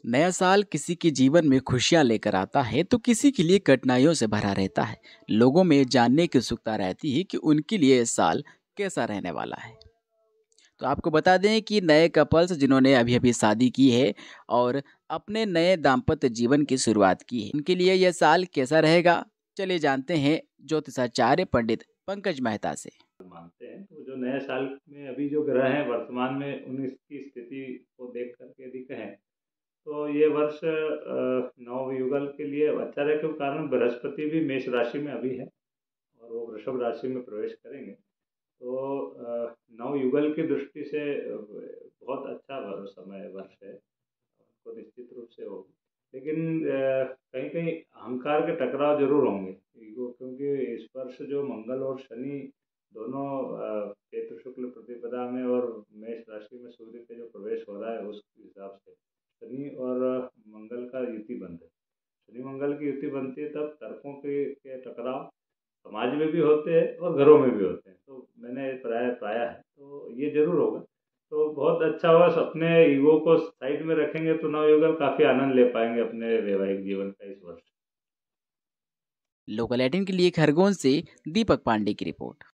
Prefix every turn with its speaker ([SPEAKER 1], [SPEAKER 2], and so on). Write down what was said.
[SPEAKER 1] नया साल किसी के जीवन में खुशियां लेकर आता है तो किसी के लिए कठिनाइयों से भरा रहता है। लोगों में जानने की उत्सुकता रहती है कि उनके लिए ये साल कैसा रहने वाला है। तो आपको बता दें कि नए कपल्स जिन्होंने अभी अभी शादी की है और अपने नए दाम्पत्य जीवन की शुरुआत की है, उनके लिए यह साल कैसा रहेगा, चलिए जानते हैं ज्योतिषाचार्य पंडित पंकज मेहता से।
[SPEAKER 2] मानते हैं तो जो नए साल में अभी जो ग्रह हैं वर्तमान में उनकी स्थिति को देख करके यदि कहें तो ये वर्ष नवयुगल के लिए अच्छा रहे, क्यों कारण बृहस्पति भी मेष राशि में अभी है और वो वृषभ राशि में प्रवेश करेंगे। तो नवयुगल की दृष्टि से बहुत अच्छा समय वर्ष है, तो निश्चित रूप से होगी। लेकिन कहीं कहीं अहंकार के टकराव जरूर होंगे, क्योंकि इस वर्ष जो मंगल और शनि दोनों चैत्र शुक्ल प्रतिपदा में और मेष राशि में सूर्य के जो प्रवेश हो रहा है उस हिसाब से शनि और मंगल का युति बनता है। शनि मंगल की युति बनती है तब तर्कों के टकराव समाज में भी होते हैं और घरों में भी होते हैं, तो मैंने प्राय पाया है, तो ये जरूर होगा। तो बहुत अच्छा हुआ, अपने ईगो को साइड में रखेंगे तो नवयुगल काफी आनंद ले पाएंगे अपने वैवाहिक जीवन का इस वर्ष।
[SPEAKER 1] लोकल 18 के लिए खरगोन से दीपक पांडे की रिपोर्ट।